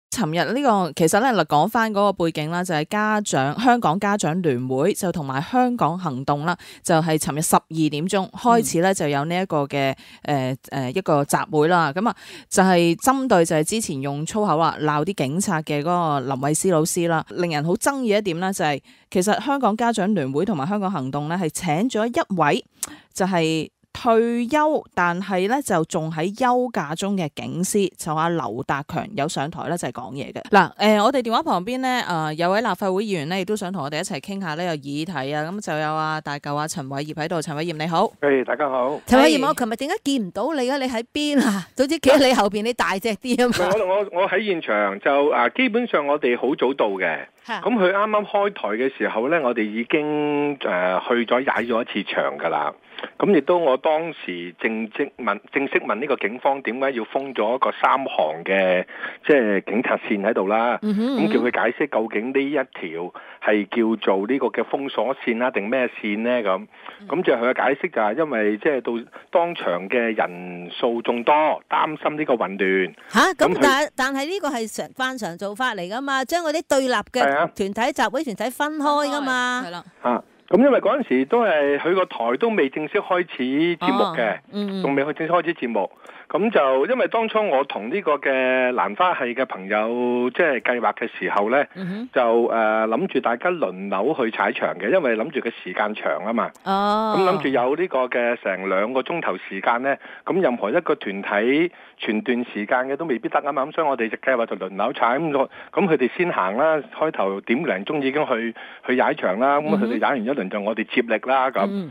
尋日呢個其實咧，講翻嗰個背景啦，就係香港家長聯會就同埋香港行動啦，就係尋日12點鐘開始咧，就有呢一個嘅一個集會啦。咁啊，就係針對就係之前用粗口話鬧啲警察嘅嗰個林慧思老師啦。令人好爭議一點咧，就係其實香港家長聯會同埋香港行動咧，係請咗一位就係退休但係咧就仲喺休假中嘅警司，就阿劉達強有上台咧就係講嘢嘅。嗱，我哋電話旁邊咧有位立法會議員咧亦都想同我哋一齊傾下呢個議題啊。咁就有大舊陳偉業喺度。陳偉業你好。 大家好。 陳偉業，我琴日點解見唔到你啊？你喺邊啊？總之企喺你後邊，你大隻啲啊嘛。 我喺現場就基本上我哋好早到嘅。咁佢啱啱開台嘅時候咧，我哋已經去咗踩咗一次場噶啦。咁亦都我當時正式問呢個警方點解要封咗一個3行嘅即係警察線喺度啦。咁叫佢解釋究竟呢一條係叫做呢個嘅封鎖線啦定咩線呢？咁就佢嘅解釋就係因為即係到當場嘅人數眾多，擔心呢個混亂。 咁但係呢個係慣常做法嚟噶嘛，將嗰啲對立嘅團體集會團體分開噶嘛。係啦。 咁因為嗰陣時都係佢個台都未正式開始節目嘅，仲未去正式開始節目。咁就因為當初我同呢個嘅蘭花系嘅朋友即係計劃嘅時候呢，就諗住大家輪流去踩場嘅，因為諗住嘅時間長啊嘛。咁諗住有呢個嘅成2個鐘頭時間呢，咁任何一個團體全段時間嘅都未必得啊嘛。咁所以我哋就計劃就輪流踩。咁佢哋先行啦，開頭點零鐘已經去踩場啦。咁佢哋踩完一輪就我哋接力啦咁。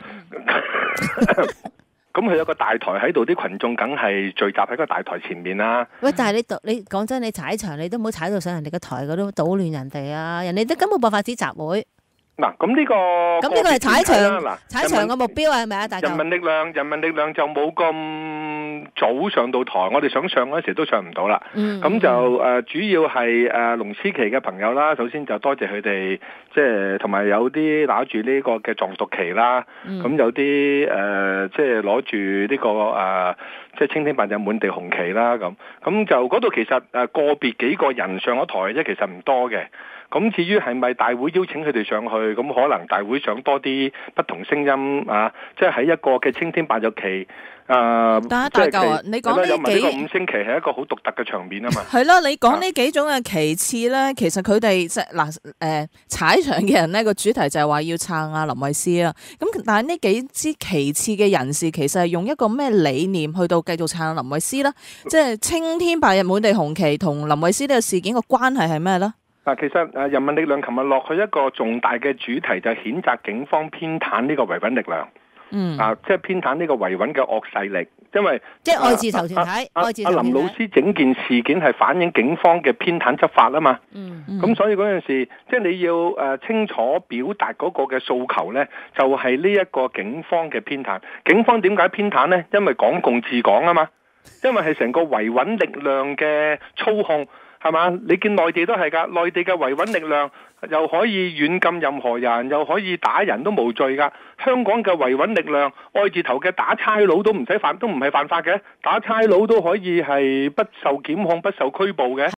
咁佢有個大台喺度，啲群眾梗係聚集喺個大台前面啦。 喂，但係你講真，你踩場你都唔好踩到上人哋個台嗰度搗亂人哋啊！人哋都根本冇法子集會。 嗱，咁呢個係踩場嘅目標係咪啊？大家人民力量就冇咁早上到台，我哋想上嗰時都上唔到啦。咁就主要係龍獅旗嘅朋友啦。首先就多謝佢哋，即係同埋有啲拿住呢個嘅藏獨旗啦。咁有啲即係攞住呢個即係青天白日滿地紅旗啦。咁就嗰度其實個別幾個人上咗台啫，其實唔多嘅。咁至於係咪大會邀請佢哋上去，咁可能大會想多啲不同聲音啊，即係喺一個嘅青天白日旗大舊啊！你講呢幾個5星旗係一個好獨特嘅場面啊嘛。 係啦，你講呢幾種嘅旗幟咧，其實佢哋即係踩場嘅人咧，個主題就係話要撐阿林慧思啊。咁但係呢幾支旗幟嘅人士其實係用一個咩理念去到繼續撐林慧思啦？即係青天白日滿地紅旗同林慧思呢個事件個關係係咩咧？ 其實人民力量琴日落去一個重大嘅主題就係譴責警方偏袒呢個維穩力量。即係偏袒呢個維穩嘅惡勢力，因為即係愛字頭團體。 阿林老師整件事件係反映警方嘅偏袒執法啊嘛。咁所以嗰陣時，即係你要清楚表達嗰個嘅訴求呢，就係呢一個警方嘅偏袒。警方點解偏袒呢？因為港共治港啊嘛，因為係成個維穩力量嘅操控。係嘛？你見內地都係㗎，內地嘅維穩力量又可以軟禁任何人，又可以打人都無罪㗎。香港嘅維穩力量，愛字頭嘅打差佬都唔係犯法嘅，打差佬都可以係不受檢控、不受拘捕嘅。